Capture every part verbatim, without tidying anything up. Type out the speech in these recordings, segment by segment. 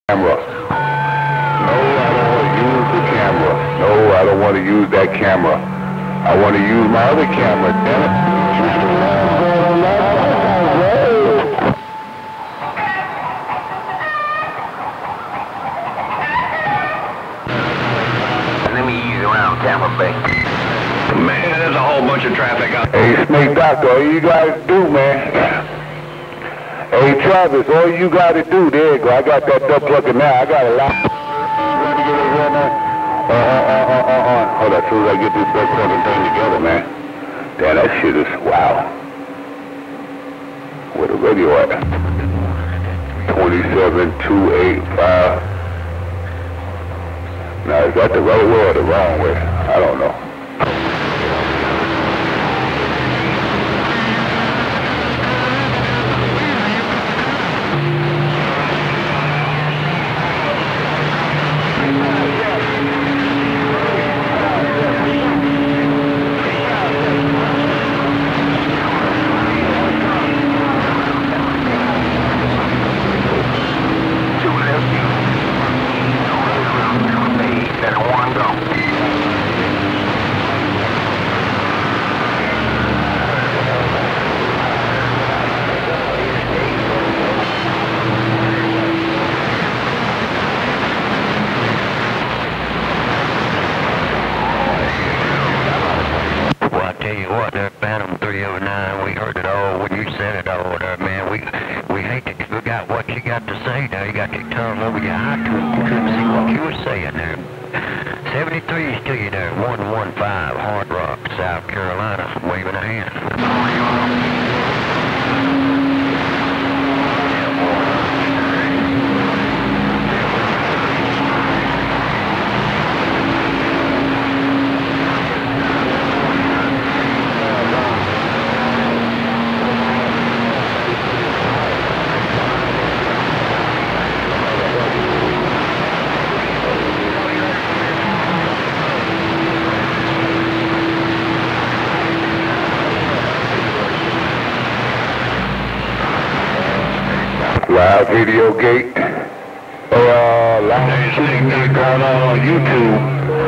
camera. No, I don't want to use the camera. No, I don't want to use that camera. I want to use my other camera, damn it. Let me ease around Tampa Bay. Man, there's a whole bunch of traffic out there. Hey, Snake Doctor, all you guys do, man. Hey, Travis, all you got to do, there you go. I got that duck plugging now. I got a lot. Ready to get it right now? Uh, uh, uh, uh, uh, uh. Hold on, as soon as I get this duck plugging thing together, man. Damn, that shit is, wow. Where the radio at? twenty-seven two eighty-five. Now, is that the right way or the wrong way? I don't know. Live video gate, or uh, live shooting down on YouTube.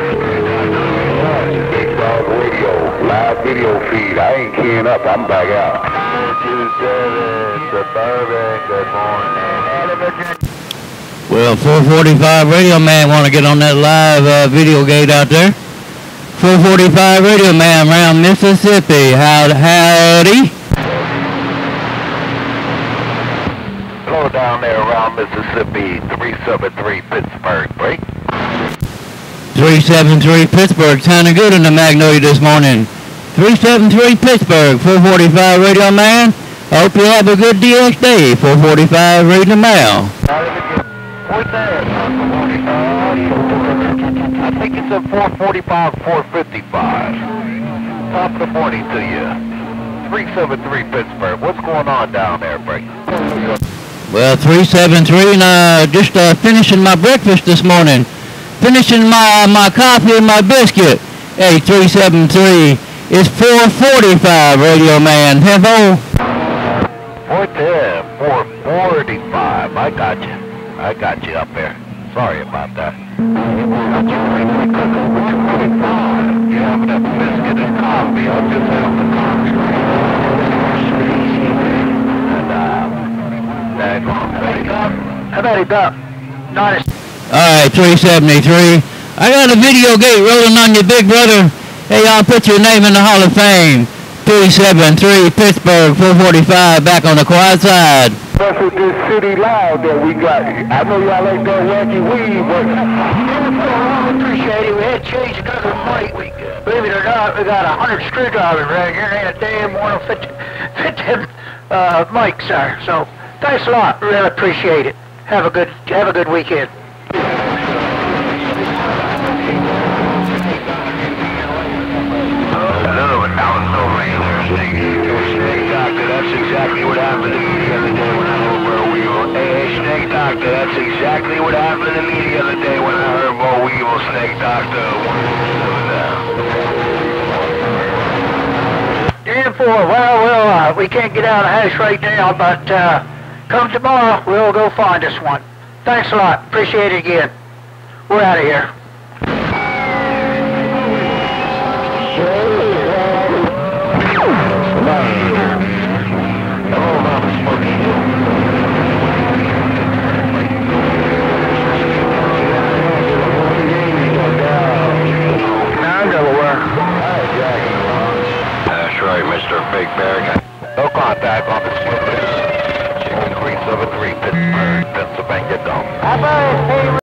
Big Dog Radio, live video feed. I ain't keying up, I'm back out. two seven, Suburban, good morning. Well, four forty-five Radio Man want to get on that live uh, video gate out there. four forty-five Radio Man around Mississippi. How, howdy. Down there around Mississippi, three seven three Pittsburgh, break. three seven three Pittsburgh, sounding good in the Magnolia this morning. three seven three Pittsburgh, four forty-five Radio Man. Hope you have a good D X day. four forty-five Radio Mail. What's that? I think it's a four forty-five, four fifty-five. Top of the morning to you. three seven three Pittsburgh. What's going on down there, break? Well, three seven three, and uh, just uh, finishing my breakfast this morning. Finishing my my coffee and my biscuit. Hey, three seven three, it's four forty-five Radio Man. Hello? four ten, four forty-five. I got you. I got you up there. Sorry about that. You have enough biscuit and coffee. I'll just have the coffee right and, uh, how about it up? Nice. Alright, three seventy-three. I got a video gate rolling on you, big brother. Hey, I'll put your name in the Hall of Fame. three seven three Pittsburgh, four forty-five, back on the quiet side. That's with this city loud that we got. I know y'all like that wacky weed, but I appreciate it. We had changed another mic. Believe it or not, we got a hundred screwdrivers right here. Ain't a damn one will fit, fit them uh, mics, sir. So. Thanks a lot. Really appreciate it. Have a good have a good weekend. Hello, Alan O'Reilly. Snake Doctor, that's exactly what happened to me the other day when I heard Bo Weevil. Hey, Snake Doctor, that's exactly what happened to me the other day when I heard Bo Weevil. Snake Doctor. ten four, well, well, uh, we can't get out of the house right now, but uh, come tomorrow, we'll go find us one. Thanks a lot. Appreciate it again. We're out of here. That's right, Mister Big Bear. No contact on the Chicken three seven three, Pittsburgh, Pennsylvania, Dome.